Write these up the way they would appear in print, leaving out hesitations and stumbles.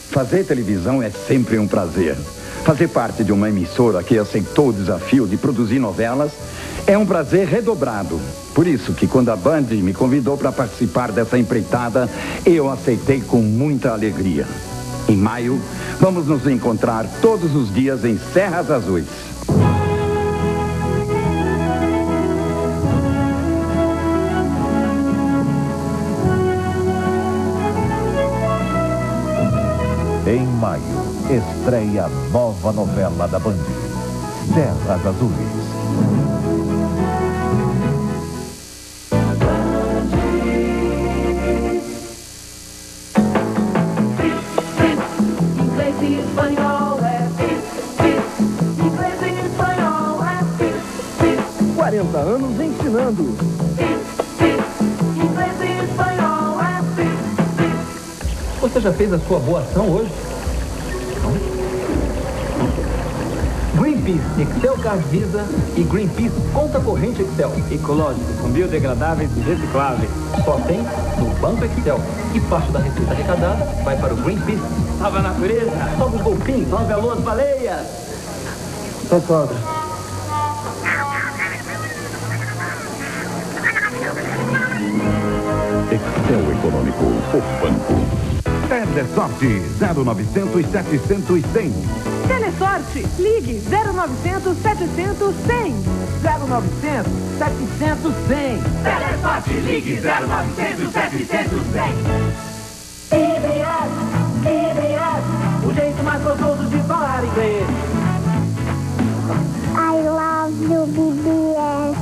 Fazer televisão é sempre um prazer. Fazer parte de uma emissora que aceitou o desafio de produzir novelas é um prazer redobrado. Por isso que quando a Band me convidou para participar dessa empreitada, eu aceitei com muita alegria. Em maio, vamos nos encontrar todos os dias em Serras Azuis. Em maio, estreia a nova novela da Band, Serras Azuis. Inglês e espanhol é Inglês e espanhol é 40 anos ensinando. Inglês e espanhol é Você já fez a sua boa ação hoje? Greenpeace, Excel Card Visa e Greenpeace Conta Corrente Excel. Ecológico, com biodegradáveis e recicláveis. Só tem no Banco Excel. E parte da receita arrecadada vai para o Greenpeace. Salva a natureza, salva os golfinhos, salva a lua, as baleias. Sua sogra. Excel Econômico, o banco. Telesorte 0900 700 100. Telesorte, ligue 0900 700 100. 0900 700 100. Telesorte, ligue 0900 700 100. IBS, o jeito mais gostoso de falar inglês. I love you, BBS.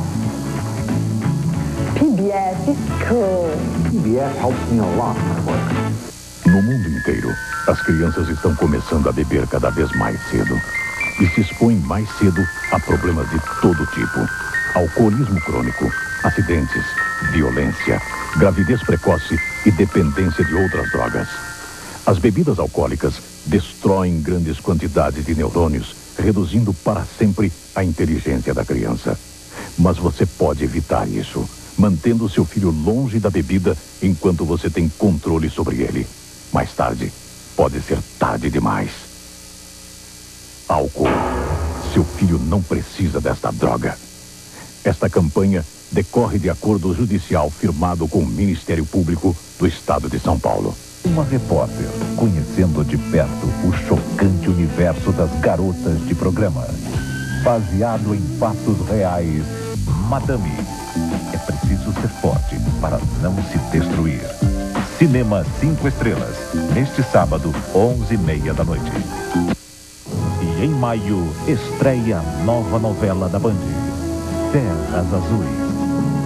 PBS is cool. PBS helps me a lot at work. No mundo inteiro, as crianças estão começando a beber cada vez mais cedo e se expõem mais cedo a problemas de todo tipo. Alcoolismo crônico, acidentes, violência, gravidez precoce e dependência de outras drogas. As bebidas alcoólicas destroem grandes quantidades de neurônios, reduzindo para sempre a inteligência da criança. Mas você pode evitar isso, mantendo seu filho longe da bebida enquanto você tem controle sobre ele. Mais tarde, pode ser tarde demais. Álcool. Seu filho não precisa desta droga. Esta campanha decorre de acordo judicial firmado com o Ministério Público do Estado de São Paulo. Uma repórter conhecendo de perto o chocante universo das garotas de programa. Baseado em fatos reais, Madame. É preciso ser forte para não se destruir. Cinema 5 estrelas, neste sábado, 11h30 da noite. E em maio, estreia a nova novela da Band, Serras Azuis.